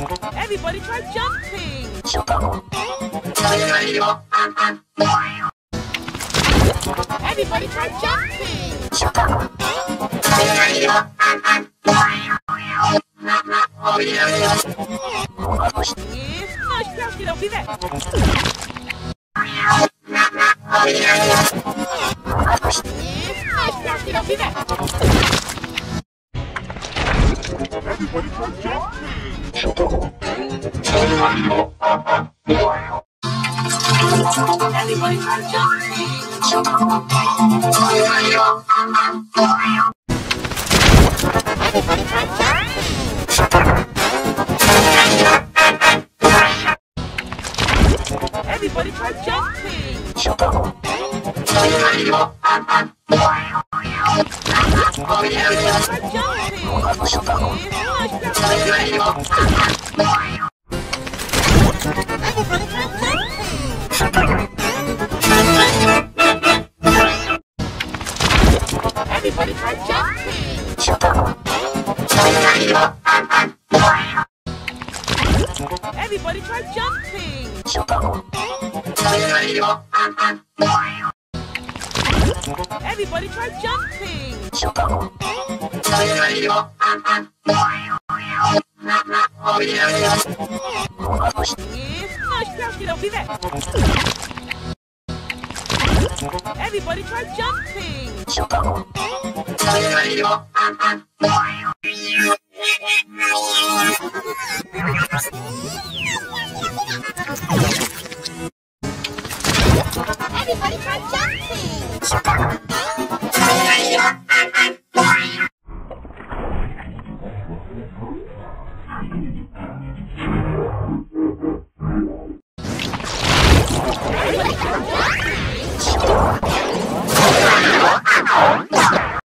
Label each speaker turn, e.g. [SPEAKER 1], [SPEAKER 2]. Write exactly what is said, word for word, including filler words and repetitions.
[SPEAKER 1] Everybody try jumping. Everybody try jumping. Jest noś piątki do piwek. Jest noś piątki do piwek.
[SPEAKER 2] Everybody try jumping.
[SPEAKER 1] Everybody try jumping. Everybody try jumping. Everybody try jumping. Everybody try jumping. Everybody try jumping. Everybody try jumping. Jest noś piątki do piwek. Everybody try jumping. Everybody try jumping. Everybody try jumping.